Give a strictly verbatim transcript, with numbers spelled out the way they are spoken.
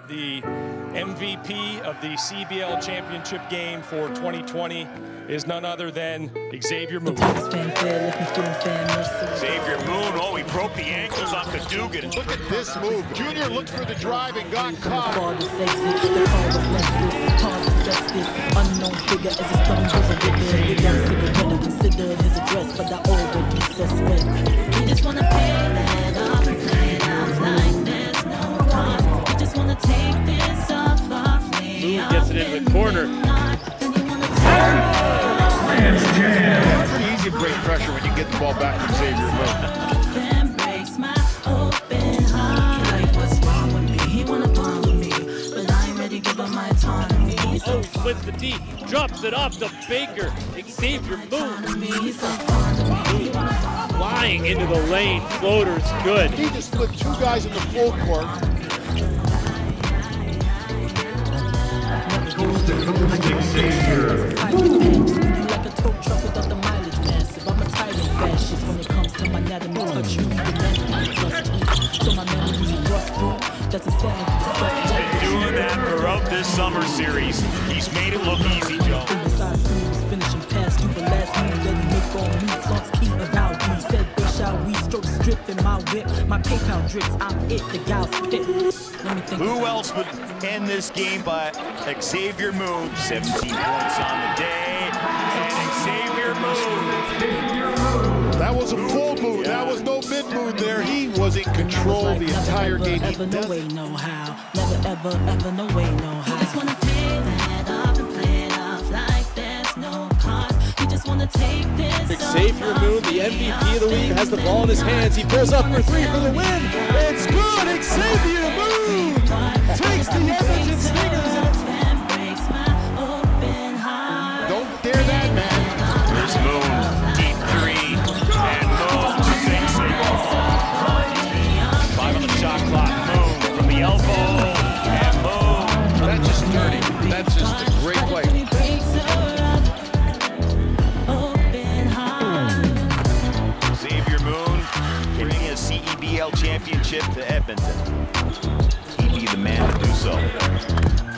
the M V P of the C E B L Championship game for twenty twenty is none other than Xavier Moon. Xavier Moon, oh, he broke the ankles off the Dugan. Look at this move. Junior looked for the drive and got caught. Unknown figure as his thumb goes a bit with that cigarette. Considered his address, but I already suspect. We just wanna pay that off and play it off like there's no cost. We just wanna take this off of me. Moon gets it into the corner. It's pretty easy to break pressure when you get the ball back from Xavier Moon. Oh, splits the D, drops it off to Baker. Xavier Moon flying into the lane. Floater's good. He just flipped two guys in the full court. Like a tow truck without the mileage massive. I'm a tyrant fascist when it comes to my anatomy. Touch you, the nasty trust me. So my memories are rust through. That's a sound to discuss. Been doing that throughout this summer series. He's made it look easy, Joe. Finishing past you, the last move, let me make all new thoughts, key about you. Said, bitch, shall we stroke strip in my whip? My PayPal drips, I'm it, the gal spit. Let me think. Who else would end this game but Xavier Moon? seventeen points on the day. And Xavier Moon. That was a full move. That was no mid move there. He was in control the entire game. Never, no way, no how. Never, ever, ever, no way, no how. Just wanna pay that off and play it off like there's no cost. We just wanna take this. Xavier Moon, the M V P of the league, has the ball in his hands. He pulls up for three for the win. It's good. Xavier Moon takes the Edmonton Stingers. Don't dare that man. There's Moon, deep three, and Moon sinks it. Five on the shot clock. Moon from the elbow, and Moon. That's just dirty. That's just a great play. Xavier Moon bringing a C E B L championship to Edmonton. He'd be the man to do so.